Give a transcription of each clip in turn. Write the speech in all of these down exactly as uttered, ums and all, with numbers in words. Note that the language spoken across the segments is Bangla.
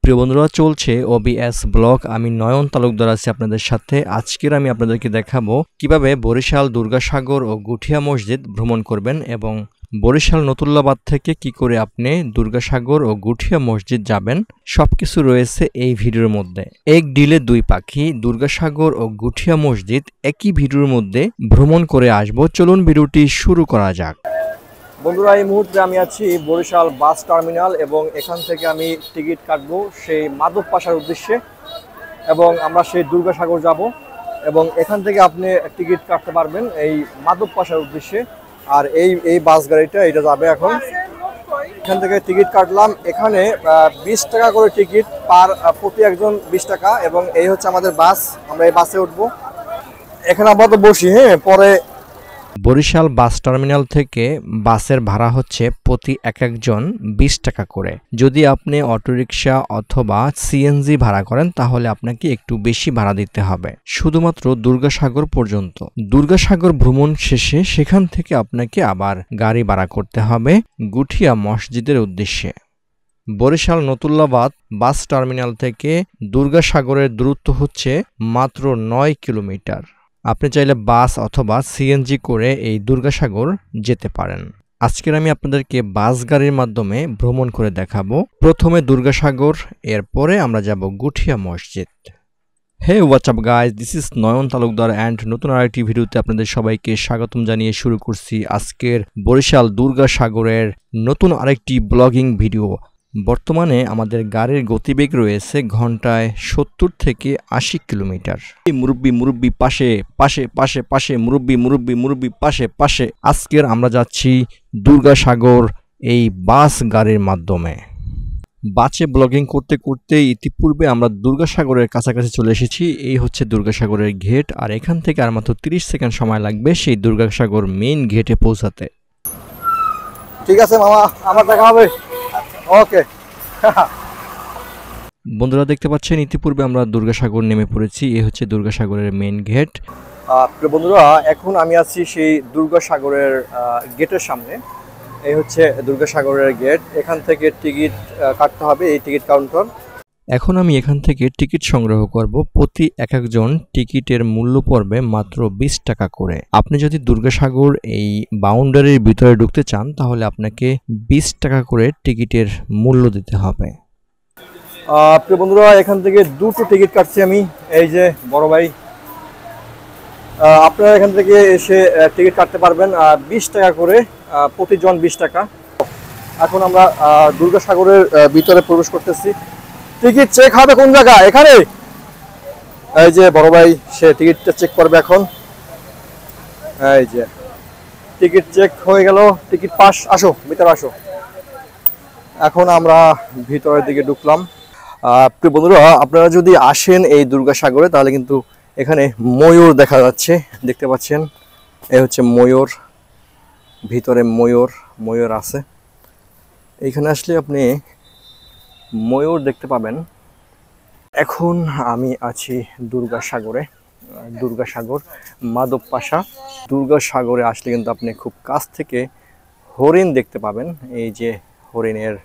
প্রিয় বন্ধুরা, চলছে ওবিএস ব্লগ। আমি নয়ন তালুকদার আছি আপনাদের সাথে। আজকের আমি আপনাদেরকে দেখাবো কিভাবে বরিশাল দুর্গাসাগর ও গুঠিয়া মসজিদ ভ্রমণ করবেন এবং বরিশাল নতুল্লাবাদ থেকে কি করে আপনি দুর্গাসাগর ও গুঠিয়া মসজিদ যাবেন। সবকিছু রয়েছে এই ভিডিওর মধ্যে। এক ডিলে দুই পাখি, দুর্গাসাগর ও গুঠিয়া মসজিদ একই ভিডিওর মধ্যে ভ্রমণ করে আসবো। চলুন ভিডিওটি শুরু করা যাক। বন্ধুরা, এই মুহূর্তে আমি আছি বরিশাল বাস টার্মিনাল এবং এখান থেকে আমি টিকিট কাটবো সেই মাধব পাশার উদ্দেশ্যে এবং আমরা সেই দুর্গাসাগর যাব এবং এখান থেকে আপনি টিকিট কাটতে পারবেন এই মাধব পাশার উদ্দেশ্যে। আর এই এই বাস গাড়িটা এটা যাবে এখন। এখান থেকে টিকিট কাটলাম। এখানে বিশ টাকা করে টিকিট পার প্রতি একজন, বিশ টাকা। এবং এই হচ্ছে আমাদের বাস, আমরা এই বাসে উঠবো। এখানে আপাতত বসি, হ্যাঁ। পরে বরিশাল বাস টার্মিনাল থেকে বাসের ভাড়া হচ্ছে প্রতি এক একজন বিশ টাকা করে। যদি আপনি অটোরিকশা অথবা সিএনজি ভাড়া করেন তাহলে আপনাকে একটু বেশি ভাড়া দিতে হবে, শুধুমাত্র দুর্গাসাগর পর্যন্ত। দুর্গাসাগর ভ্রমণ শেষে সেখান থেকে আপনাকে আবার গাড়ি ভাড়া করতে হবে গুঠিয়া মসজিদের উদ্দেশ্যে। বরিশাল নতুল্লাবাদ বাস টার্মিনাল থেকে দুর্গাসাগরের দূরত্ব হচ্ছে মাত্র নয় কিলোমিটার। আপনি চাইলে বাস অথবা সিএনজি করে এই দুর্গাসাগর যেতে পারেন। আজকের আমি আপনাদেরকে বাস গাড়ির মাধ্যমে ভ্রমণ করে দেখাবো। প্রথমে দুর্গাসাগর, এরপরে আমরা যাব গুঠিয়া মসজিদ। Hey what's up guys, this is Nayan Talukdar and নতুন আরেকটি ভিডিওতে আপনাদের সবাইকে স্বাগতম জানিয়ে শুরু করছি আজকের বরিশাল দুর্গাসাগরের নতুন আরেকটি ব্লগিং ভিডিও। বর্তমানে আমাদের গাড়ির গতিবেগ রয়েছে ঘন্টায় সত্তর থেকে আশি কিলোমিটার। মুরব্বি মুরব্বি পাশে পাশে পাশে পাশে মুরব্বি মুরব্বি মুরব্বি পাশে পাশে। আজকের আমরা যাচ্ছি দুর্গাসাগর এই বাস গাড়ির মাধ্যমে। বাসে ব্লগিং করতে করতে ইতিপূর্বে আমরা দুর্গাসাগরের কাছাকাছি চলে এসেছি। এই হচ্ছে দুর্গাসাগরের গেট, আর এখান থেকে আর মাত্র তিরিশ সেকেন্ড সময় লাগবে সেই দুর্গাসাগর মেইন গেটে পৌঁছাতে। ঠিক আছে মামা, আমার দেখা হবে। ওকে। বন্ধুরা, দেখতে পাচ্ছেন ইতিপূর্বে আমরা দুর্গাসাগর নেমে পড়েছি। এই হচ্ছে দুর্গাসাগরের মেইন গেট। বন্ধুরা, এখন আমি আছি সেই দুর্গাসাগরের গেটের সামনে। এই হচ্ছে দুর্গাসাগরের গেট। এখান থেকে টিকিট কাটতে হবে, এই টিকিট কাউন্টার। এখন আমি এখান থেকে টিকিট সংগ্রহ করব। প্রতি এক একজন টিকিটের মূল্য পড়বে মাত্র বিশ টাকা করে। আপনি যদি দুর্গাসাগর এই বাউন্ডারির ভিতরে ঢুকতে চান তাহলে আপনাকে বিশ টাকা করে টিকিটের মূল্য দিতে হবে। প্রিয় বন্ধুরা, এখান থেকে দুটো টিকিট কাটছি আমি। এই যে বড় ভাই, আপনারা এখান থেকে এসে টিকিট কাটতে পারবেন বিশ টাকা করে, প্রতিজন বিশ টাকা। এখন আমরা দুর্গাসাগরের ভিতরে প্রবেশ করতেছি। টিকিট চেক হবে কোন জায়গা? এখানে। এই যে বড় ভাই, সে টিকিটটা চেক করবে এখন। এই যে টিকিট চেক হয়ে গেল, টিকিট পাস। আসো, ভিতরে আসো। এখন আমরা ভিতরের দিকে ঢুকলাম। প্রিয় বন্ধুরা, আপনারা যদি আসেন এই দুর্গাসাগরে তাহলে কিন্তু এখানে ময়ূর দেখা যাচ্ছে, দেখতে পাচ্ছেন। এই হচ্ছে ময়ূর, ভিতরে ময়ূর ময়ূর আছে। এইখানে আসলে আপনি ময়ূর দেখতে পাবেন। এখন আমি আছি দুর্গাসাগরে, দুর্গাসাগর মাধব পাশা। দুর্গাসাগরে আসলে কিন্তু আপনি খুব কাছ থেকে হরিণ দেখতে পাবেন। এই যে হরিণের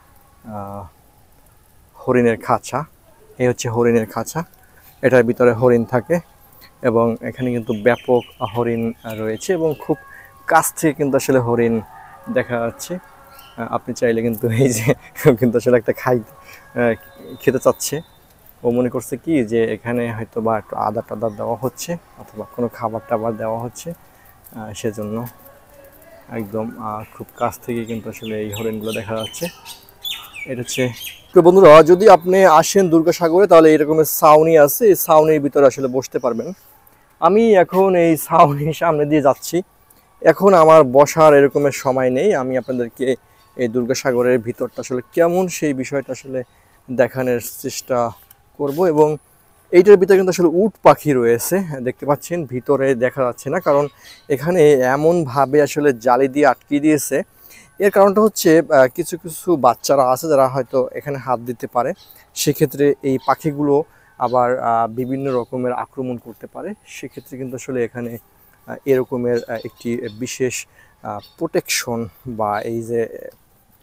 হরিণের খাঁচা, এই হচ্ছে হরিণের খাঁচা। এটার ভিতরে হরিণ থাকে এবং এখানে কিন্তু ব্যাপক হরিণ রয়েছে এবং খুব কাছ থেকে কিন্তু আসলে হরিণ দেখা যাচ্ছে। আপনি চাইলে কিন্তু এই যে কিন্তু আসলে একটা খাই খেতে চাচ্ছে। ও মনে করছে কি যে এখানে হয়তো বা একটু আদা টাদা দেওয়া হচ্ছে অথবা কোনো খাবার টাবার দেওয়া হচ্ছে, সেজন্য একদম খুব কাছ থেকে কিন্তু আসলে এই হরিণগুলো দেখা যাচ্ছে। এটা হচ্ছে। তো বন্ধুরা, যদি আপনি আসেন দুর্গাসাগরে তাহলে এরকমের ছাউনি আছে, এই ছাউনির ভিতরে আসলে বসতে পারবেন। আমি এখন এই ছাউনির সামনে দিয়ে যাচ্ছি। এখন আমার বসার এরকমের সময় নেই। আমি আপনাদেরকে এই দুর্গাসাগরের ভিতরটা আসলে কেমন সেই বিষয়টা আসলে দেখানোর চেষ্টা করব। এবং এইটার ভিতরে কিন্তু আসলে উট পাখি রয়েছে, দেখতে পাচ্ছেন। ভিতরে দেখা যাচ্ছে না, কারণ এখানে এমনভাবে আসলে জালি দিয়ে আটকে দিয়েছে। এর কারণটা হচ্ছে কিছু কিছু বাচ্চারা আছে যারা হয়তো এখানে হাত দিতে পারে, সেক্ষেত্রে এই পাখিগুলো আবার বিভিন্ন রকমের আক্রমণ করতে পারে। সেক্ষেত্রে কিন্তু আসলে এখানে এরকমের একটি বিশেষ প্রোটেকশন বা এই যে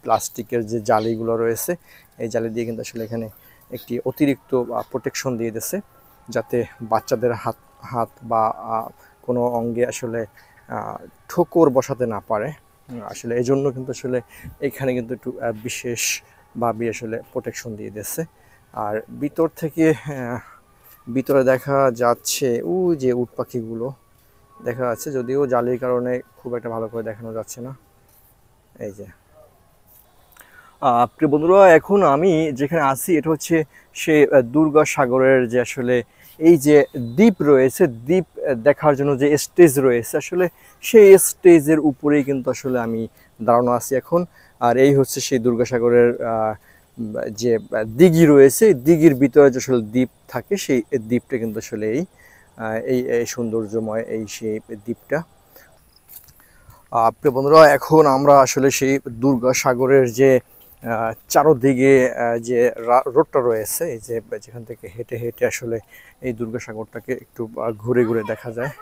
প্লাস্টিকের যে জালিগুলো রয়েছে এই জালি দিয়ে কিন্তু আসলে এখানে একটি অতিরিক্ত প্রোটেকশন দিয়ে দিয়েছে, যাতে বাচ্চাদের হাত হাত বা কোনো অঙ্গে আসলে ঠোকর বসাতে না পারে। আসলে এই জন্য কিন্তু আসলে এখানে কিন্তু একটু বিশেষভাবে আসলে প্রোটেকশন দিয়ে দিয়েছে। আর ভিতর থেকে ভিতরে দেখা যাচ্ছে ও যে উট পাখিগুলো দেখা যাচ্ছে, যদিও জালির কারণে খুব একটা ভালো করে দেখানো যাচ্ছে না। এই যে প্রিয় বন্ধুরা, এখন আমি যেখানে আছি এটা হচ্ছে সে দুর্গাসাগরের যে আসলে এই যে দ্বীপ রয়েছে, দ্বীপ দেখার জন্য যে স্টেজ রয়েছে আসলে সেই স্টেজের উপরেই কিন্তু আসলে আমি দাঁড়ানো আছি এখন। আর এই হচ্ছে সেই দুর্গাসাগরের যে দিঘি রয়েছে, দিঘির ভিতরে যে আসলে দ্বীপ থাকে সেই দ্বীপটা কিন্তু আসলে এই এই সৌন্দর্যময় এই সেই দ্বীপটা। প্রিয় বন্ধুরা, এখন আমরা আসলে সেই দুর্গাসাগরের যে চারোদিকে যে রোডটা রয়েছে, এই যে যেখান থেকে হেঁটে হেঁটে আসলে এই দুর্গাসাগরটাকে একটু ঘুরে ঘুরে দেখা যায়।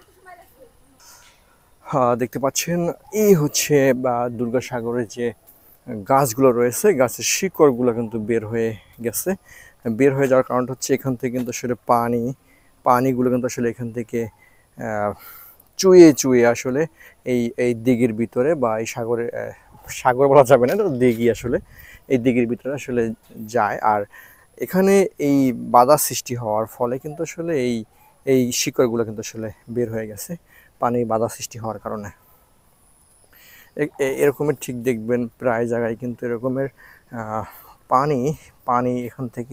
দেখতে পাচ্ছেন এই হচ্ছে দুর্গাসাগরের যে গাছগুলো রয়েছে, গাছের শিকড়গুলো কিন্তু বের হয়ে গেছে। বের হয়ে যাওয়ার কারণ হচ্ছে এখান থেকে কিন্তু আসলে পানি পানিগুলো কিন্তু আসলে এখান থেকে চুয়ে চুয়ে আসলে এই এই দিঘির ভিতরে বা এই সাগরে, সাগর বলা যাবে না, দিঘি আসলে এই দিঘির ভিতরে আসলে যায়। আর এখানে এই বাধা সৃষ্টি হওয়ার ফলে কিন্তু আসলে এই এই শিকড়গুলো কিন্তু আসলে বের হয়ে গেছে পানি বাধা সৃষ্টি হওয়ার কারণে। এরকমের ঠিক দেখবেন প্রায় জায়গায় কিন্তু এরকমের পানি পানি এখান থেকে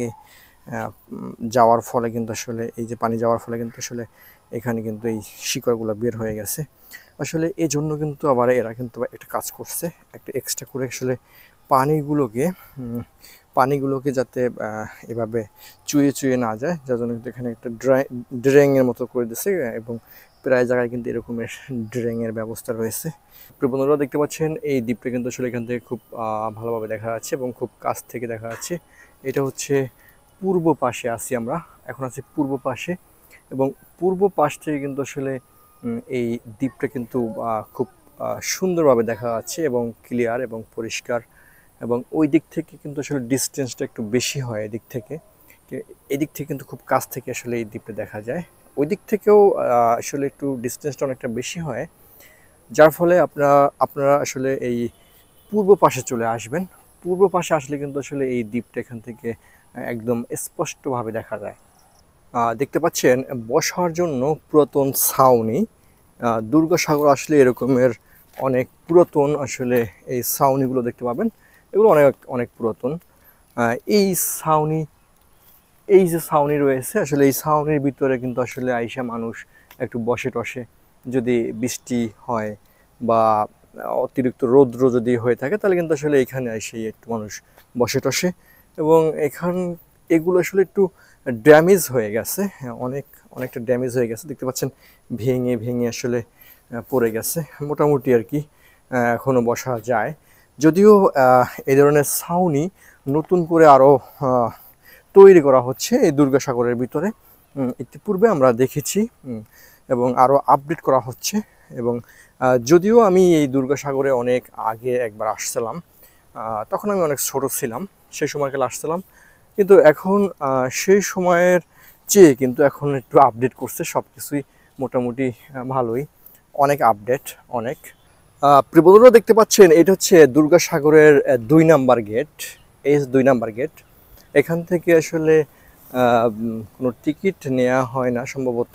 যাওয়ার ফলে কিন্তু আসলে এই যে পানি যাওয়ার ফলে কিন্তু আসলে এখানে কিন্তু এই শিকড়গুলো বের হয়ে গেছে। আসলে এই জন্য কিন্তু আবার এরা কিন্তু একটা কাজ করছে, একটা এক্সট্রা করে আসলে পানিগুলোকে পানিগুলোকে যাতে এভাবে চুয়ে চুয়ে না যায়, যার জন্য কিন্তু এখানে একটা ড্রাই ড্রেনের মতো করে দিচ্ছে এবং প্রায় জায়গায় কিন্তু এরকমের ড্রেনের ব্যবস্থা রয়েছে। বন্ধুরা দেখতে পাচ্ছেন এই দ্বীপটা কিন্তু আসলে এখান থেকে খুব ভালোভাবে দেখা যাচ্ছে এবং খুব কাছ থেকে দেখা যাচ্ছে। এটা হচ্ছে পূর্ব পাশে আছি আমরা, এখন আছি পূর্ব পাশে এবং পূর্ব পাশ থেকে কিন্তু আসলে এই দ্বীপটা কিন্তু খুব সুন্দরভাবে দেখা যাচ্ছে এবং ক্লিয়ার এবং পরিষ্কার। এবং ওই দিক থেকে কিন্তু আসলে ডিস্টেন্সটা একটু বেশি হয়, এদিক থেকে এদিক থেকে কিন্তু খুব কাছ থেকে আসলে এই দ্বীপটা দেখা যায়। ওই দিক থেকেও আসলে একটু ডিস্টেন্সটা অনেকটা বেশি হয়, যার ফলে আপনারা আপনারা আসলে এই পূর্ব পাশে চলে আসবেন। পূর্ব পাশে আসলে কিন্তু আসলে এই দ্বীপটা এখান থেকে একদম স্পষ্টভাবে দেখা যায়। দেখতে পাচ্ছেন বসার জন্য পুরাতন ছাউনি। দুর্গাসাগর আসলে এরকমের অনেক পুরাতন আসলে এই ছাউনিগুলো দেখতে পাবেন, এগুলো অনেক অনেক পুরাতন। এই ছাউনি এই যে ছাউনি রয়েছে আসলে এই ছাউনির ভিতরে কিন্তু আসলে আইসা মানুষ একটু বসে টসে, যদি বৃষ্টি হয় বা অতিরিক্ত রৌদ্র যদি হয়ে থাকে তাহলে কিন্তু আসলে এখানে এসে একটু মানুষ বসে টসে। এবং এখান এগুলো আসলে একটু ড্যামেজ হয়ে গেছে, অনেক অনেকটা ড্যামেজ হয়ে গেছে, দেখতে পাচ্ছেন ভেঙে ভেঙে আসলে পড়ে গেছে। মোটামুটি আর কি এখনও বসা যায়, যদিও এই ধরনের ছাউনি নতুন করে আরও তৈরি করা হচ্ছে এই দুর্গাসাগরের ভিতরে। ইতিপূর্বে আমরা দেখেছি এবং আরও আপডেট করা হচ্ছে। এবং যদিও আমি এই দুর্গাসাগরে অনেক আগে একবার আসছিলাম, তখন আমি অনেক ছোট ছিলাম, সেই সময়কালে আসছিলাম, কিন্তু এখন সেই সময়ের চেয়ে কিন্তু এখন একটু আপডেট করছে সব কিছুই, মোটামুটি ভালোই, অনেক আপডেট অনেক। প্রিয় বন্ধুরা দেখতে পাচ্ছেন এটা হচ্ছে দুর্গাসাগরের দুই নাম্বার গেট, এই দুই নাম্বার গেট। এখান থেকে আসলে কোনো টিকিট নেওয়া হয় না সম্ভবত,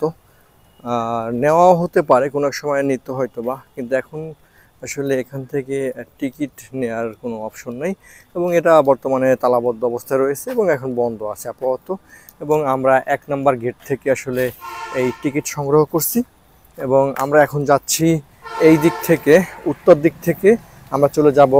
নেওয়াও হতে পারে কোনো এক সময় নিতে হয়তো বা, কিন্তু এখন আসলে এখান থেকে টিকিট নেওয়ার কোনো অপশন নেই এবং এটা বর্তমানে তালাবদ্ধ অবস্থায় রয়েছে এবং এখন বন্ধ আছে আপাতত। এবং আমরা এক নাম্বার গেট থেকে আসলে এই টিকিট সংগ্রহ করছি এবং আমরা এখন যাচ্ছি এই দিক থেকে, উত্তর দিক থেকে আমরা চলে যাব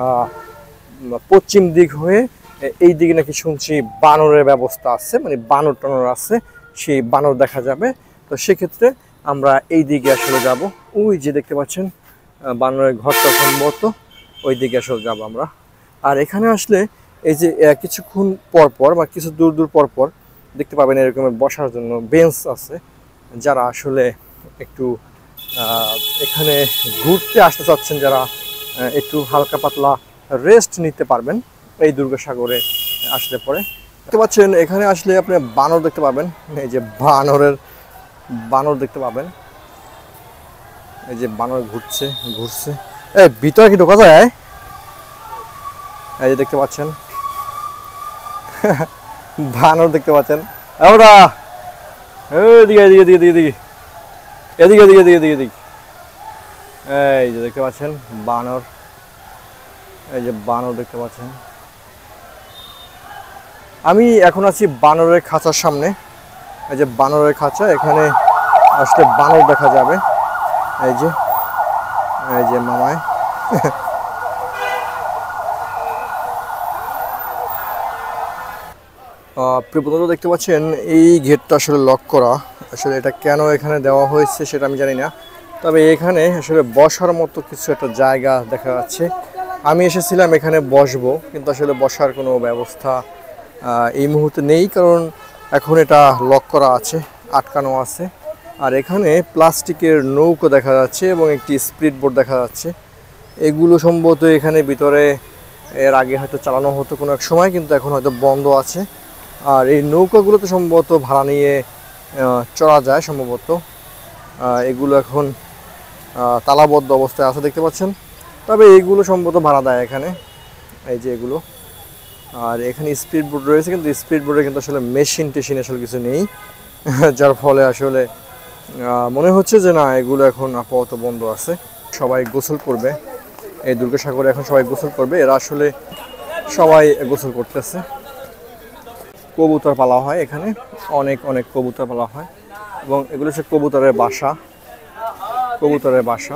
পশ্চিম দিক হয়ে। এই দিকে নাকি শুনছি বানরের ব্যবস্থা আছে, মানে বানর টানর আছে, সেই বানর দেখা যাবে। তো সেক্ষেত্রে আমরা এই দিকে আসলে যাব, ওই যে দেখতে পাচ্ছেন বানরের ঘরটা সম্ভবত ওই দিকে আসলে যাব আমরা। আর এখানে আসলে এই যে কিছুক্ষণ পর পর বা কিছু দূর দূর পর পর দেখতে পাবেন এরকমের বসার জন্য বেঞ্চ আছে, যারা আসলে একটু এখানে ঘুরতে আসতে চাচ্ছেন, যারা একটু হালকা পাতলা রেস্ট নিতে পারবেন এই দুর্গাসাগরে আসলে পরে। দেখতে পাচ্ছেন এখানে আসলে আপনি বানর দেখতে পাবেন, এই যে বানরের বানর দেখতে পাবেন, এই যে বানর ঘুরছে ঘুরছে এই ভিতরে কি ঢোকা যায়? এই যে দেখতে পাচ্ছেন বানর দেখতে পাচ্ছেন। ওরা এদিকে এদিকে এদিকে এদিকে এদিকে এদিকে এদিকে এদিকে এদিকে এই যে দেখতে পাচ্ছেন বানর, এই যে বানর দেখতে পাচ্ছেন। আমি এখন আছি বানরের খাঁচার সামনে, এই যে বানরের খাঁচা, এখানে আসলে বানর দেখা যাবে। এই যে এই যে মামায় প্রিয় বন্ধুরা দেখতে পাচ্ছেন এই গেটটা আসলে লক করা। আসলে এটা কেন এখানে দেওয়া হয়েছে সেটা আমি জানি না, তবে এখানে আসলে বসার মতো কিছু একটা জায়গা দেখা যাচ্ছে। আমি এসেছিলাম এখানে বসবো, কিন্তু আসলে বসার কোনো ব্যবস্থা এই মুহূর্তে নেই, কারণ এখন এটা লক করা আছে, আটকানো আছে। আর এখানে প্লাস্টিকের নৌকো দেখা যাচ্ছে এবং একটি স্পিড বোট দেখা যাচ্ছে। এগুলো সম্ভবত এখানে ভিতরে এর আগে হয়তো চালানো হতো কোনো এক সময়, কিন্তু এখন হয়তো বন্ধ আছে। আর এই নৌকাগুলোতে সম্ভবত ভাড়া নিয়ে চড়া যায় সম্ভবত। এগুলো এখন তালাবদ্ধ অবস্থায় আছে দেখতে পাচ্ছেন, তবে এইগুলো সম্ভবত ভাড়া দেয় এখানে, এই যে এগুলো। আর এখানে স্পিড বোট রয়েছে, কিন্তু স্পিড বোটে কিন্তু আসলে মেশিন টেশিন আসলে কিছু নেই, যার ফলে আসলে মনে হচ্ছে যে না, এগুলো এখন আপাতত বন্ধ আছে। সবাই গোসল করবে এই দুর্গাসাগরে, এখন সবাই গোসল করবে। এরা আসলে সবাই গোসল করতেছে। কবুতর পালা হয় এখানে, অনেক অনেক কবুতর পালা হয়, এবং এগুলো হচ্ছে কবুতরের বাসা, কবুতরের বাসা।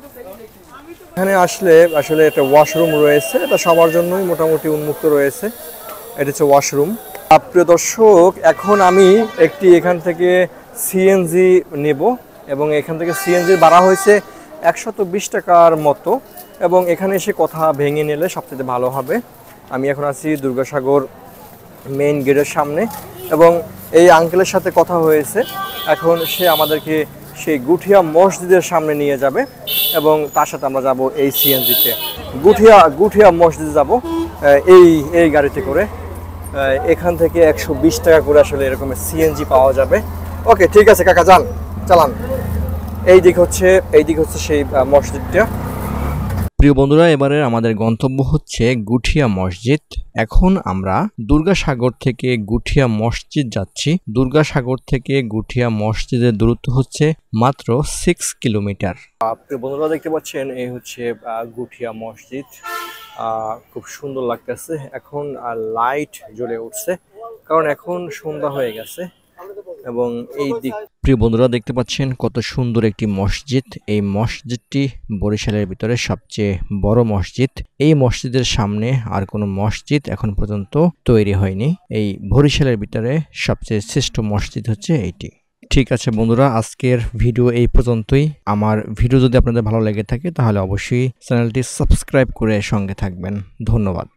এখানে আসলে আসলে একটা ওয়াশরুম রয়েছে, এটা সবার জন্যই মোটামুটি উন্মুক্ত রয়েছে। এটা হচ্ছে ওয়াশরুম। প্রিয় দর্শক, এখন আমি একটি এখান থেকে সিএনজি নেব, এবং এখান থেকে সিএনজি ভাড়া হয়েছে একশত বিশ টাকার মতো, এবং এখানে এসে কথা ভেঙে নিলে সবচেয়ে ভালো হবে। আমি এখন আছি দুর্গাসাগর মেইন গেটের সামনে, এবং এই আঙ্কেলের সাথে কথা হয়েছে, এখন সে আমাদেরকে সেই গুঠিয়া মসজিদের সামনে নিয়ে যাবে, এবং তার সাথে আমরা যাব এই সিএনজিতে। গুঠিয়া গুঠিয়া মসজিদে যাব এই এই গাড়িতে করে। এখান থেকে একশো বিশ টাকা করে আসলে এরকমের সিএনজি পাওয়া যাবে। ওকে, ঠিক আছে কাকা, যান চালান। এই দিক হচ্ছে এই দিক হচ্ছে সেই মসজিদটা। প্রিয় বন্ধুরা, এবারে আমাদের গন্তব্য হচ্ছে গুঠিয়া মসজিদ। এখন আমরা দুর্গাসাগর থেকে গুঠিয়া মসজিদ যাচ্ছি। দুর্গাসাগর থেকে গুঠিয়া মসজিদের দূরত্ব হচ্ছে মাত্র সিক্স কিলোমিটার। প্রিয় বন্ধুরা দেখতে পাচ্ছেন এই হচ্ছে গুঠিয়া মসজিদ। খুব সুন্দর লাগতেছে। এখন লাইট জ্বলে উঠছে, কারণ এখন সন্ধ্যা হয়ে গেছে, এবং এই দিক প্রিয় বন্ধুরা দেখতে পাচ্ছেন কত সুন্দর একটি মসজিদ। এই মসজিদটি বরিশালের ভিতরে সবচেয়ে বড় মসজিদ। এই মসজিদের সামনে আর কোনো মসজিদ এখন পর্যন্ত তৈরি হয়নি। এই বরিশালের ভিতরে সবচেয়ে শ্রেষ্ঠ মসজিদ হচ্ছে এইটি। ঠিক আছে বন্ধুরা, আজকের ভিডিও এই পর্যন্তই। আমার ভিডিও যদি আপনাদের ভালো লেগে থাকে তাহলে অবশ্যই চ্যানেলটি সাবস্ক্রাইব করে সঙ্গে থাকবেন। ধন্যবাদ।